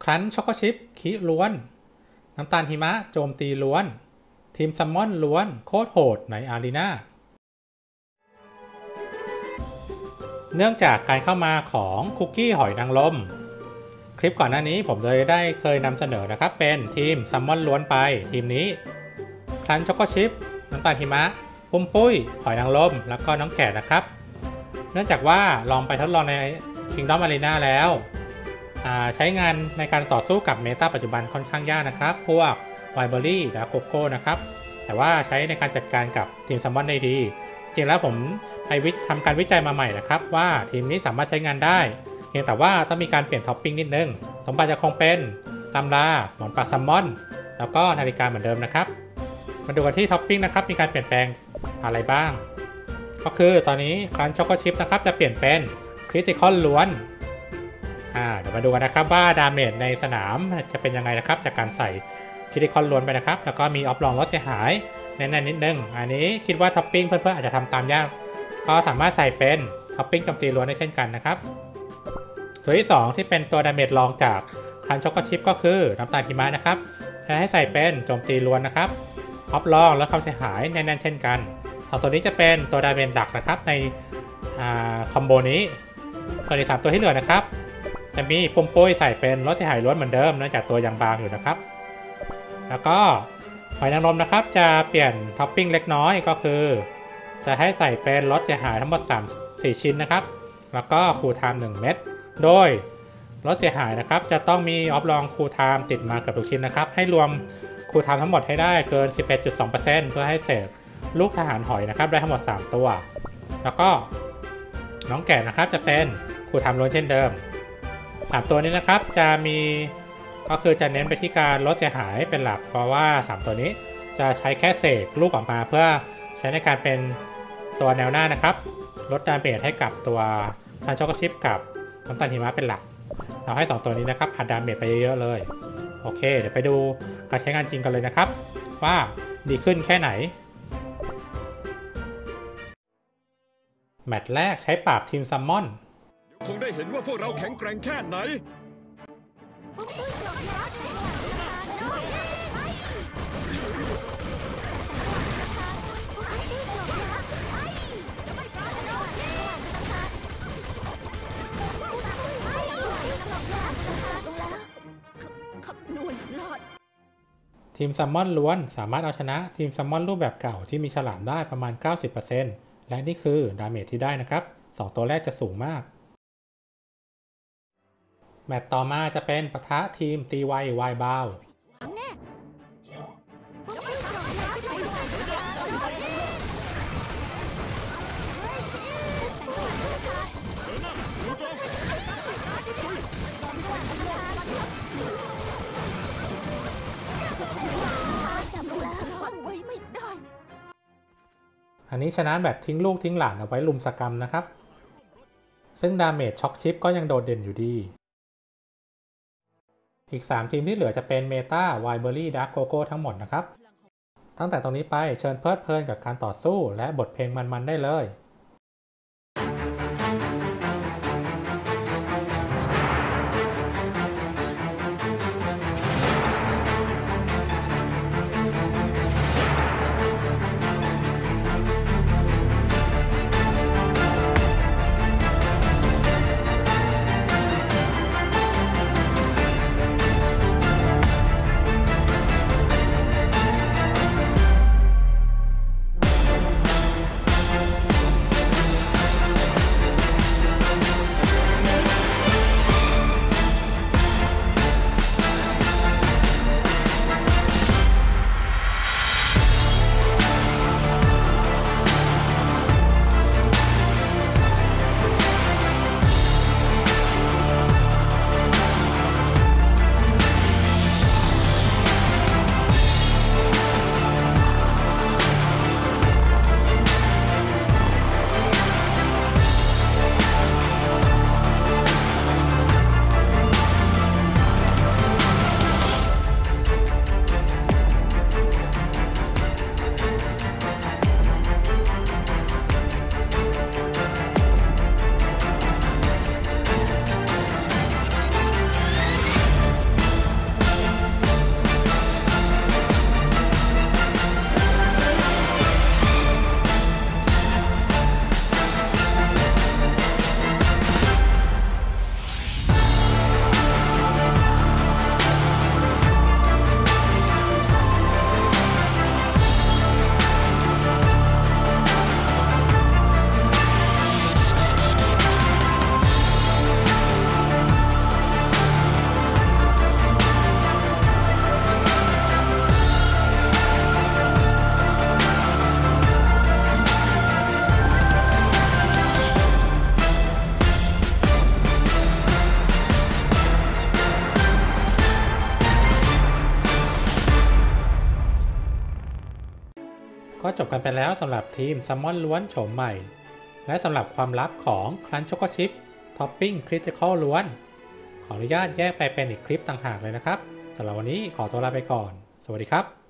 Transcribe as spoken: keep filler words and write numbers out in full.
ครั้นช็อกโกชิปคิล้วนน้ำตาลหิมะโจมตีล้วนทีมซัมมอนล้วนโคตรโหดในอารีนาเนื่องจากการเข้ามาของคุกกี้หอยนางรมคลิปก่อนหน้านี้ผมเลยได้เคยนำเสนอนะครับเป็นทีมซัมมอนล้วนไปทีมนี้ครั้นช็อกโกชิปน้ำตาลหิมะปุ้มปุ้ยหอยนางรมแล้วก็น้องแกะนะครับเนื่องจากว่าลองไปทดลองใน Kingdom Arena แล้วใช้งานในการต่อสู้กับเมตาปัจจุบันค่อนข้างยากนะครับพวกไวเบอรี่และโกโก้นะครับแต่ว่าใช้ในการจัดการกับทีมซัมมอนได้ดีจริงแล้วผมไปทำการวิจัยมาใหม่นะครับว่าทีมนี้สามารถใช้งานได้เพียงแต่ว่าต้องมีการเปลี่ยนท็อปปิ้งนิดนึงสมบัติจะคงเป็นตำราหมอนปลาซัมมอนแล้วก็นาฬิกาเหมือนเดิมนะครับมาดูกันที่ท็อปปิ้งนะครับมีการเปลี่ยนแปลงอะไรบ้างก็คือตอนนี้ครั้นช็อกโกชิปนะครับจะเปลี่ยนเป็นคริติคอลล้วนอ่าเดี๋ยวมาดูกันนะครับว่าดาเมจในสนามจะเป็นยังไงนะครับจากการใส่คริติคอลล้วนไปนะครับแล้วก็มีออฟลองลดเสียหายแน่นๆนิดนึงอันนี้คิดว่าท็อปปิ้งเพื่อนๆอาจจะทำตามยากก็สามารถใส่เป็นท็อปปิ้งโจมตีล้วนได้เช่นกันนะครับตัวที่สองที่เป็นตัวดาเมจรองจากครั้นช็อกโกชิปก็คือน้ำตาลหิมะนะครับใช้ให้ใส่เป็นโจมตีล้วนนะครับออฟลองและความเสียหายแน่นๆเช่นกันสองตัวนี้จะเป็นตัวดาเมจหลักนะครับในคอมโบนี้ส่วนอีกสามตัวที่เหลือนะครับจะมีปุ่มปุ้ยใส่เป็นลดเสียหายล้วนเหมือนเดิมเนื่องจากตัวยังบางอยู่นะครับแล้วก็หอยนางรมนะครับจะเปลี่ยนท็อปปิ้งเล็กน้อยก็คือจะให้ใส่เป็นลดเสียหายทั้งหมดสาม สี่ชิ้นนะครับแล้วก็คูลไทม์หนึ่งเม็ดโดยลดเสียหายนะครับจะต้องมีออฟลองคูลไทม์ติดมากับทุกชิ้นนะครับให้รวมคูลไทม์ทั้งหมดให้ได้เกิน สิบเอ็ดจุดสองเปอร์เซ็นต์ เพื่อให้เสกลูกทหารหอยนะครับได้ทั้งหมดสามตัวแล้วก็น้องแกะนะครับจะเป็นคูลไทม์ล้วนเช่นเดิมสามตัวนี้นะครับจะมีก็คือจะเน้นไปที่การลดเสียหายเป็นหลักเพราะว่าสามตัวนี้จะใช้แค่เสกลูกออกมาเพื่อใช้ในการเป็นตัวแนวหน้านะครับลดดาเมจให้กับตัวครั้นช็อกโกชิปกับน้ำตาลหิมะเป็นหลักเราให้สองตัวนี้นะครับอัดดาเมจไปเยอะๆเลยโอเคเดี๋ยวไปดูการใช้งานจริงกันเลยนะครับว่าดีขึ้นแค่ไหนแมตช์แรกใช้ปราบทีมซัมมอนคงได้เห็นว่าพวกเราแข็งแกร่งแค่ไหนทีมซัมมอนล้วนสามารถเอาชนะทีมซัมมอนรูปแบบเก่าที่มีฉลามได้ประมาณ เก้าสิบเปอร์เซ็นต์ และนี่คือดาเมจที่ได้นะครับสองตัวแรกจะสูงมากแมตช์ต่อมาจะเป็นปะทะทีมตีไวไวบาวอันนี้ชนะแบบทิ้งลูกทิ้งหลานเอาไว้ลุมสกรรมนะครับซึ่งดาเมจช็อกชิปก็ยังโดดเด่นอยู่ดีอีกสามทีมที่เหลือจะเป็นเมตาไวเบอรี่ดาร์กโกโก้ทั้งหมดนะครับตั้งแต่ตรงนี้ไปเชิญเพลิดเพลินกับการต่อสู้และบทเพลงมันๆได้เลยก็จบกันไปแล้วสำหรับทีมซัมมอนล้วนโฉมใหม่และสำหรับความลับของครันช์ช็อกโกชิพท็อปปิ้งคริติคอลล้วนขออนุญาตแยกไปเป็นอีกคลิปต่างหากเลยนะครับสำหรับวันนี้ขอตัวลาไปก่อนสวัสดีครับ